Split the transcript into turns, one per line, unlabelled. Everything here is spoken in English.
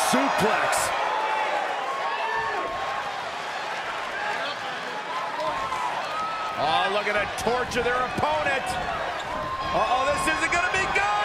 suplex. Oh, look at that torture their opponent. Uh-oh, this isn't gonna be good.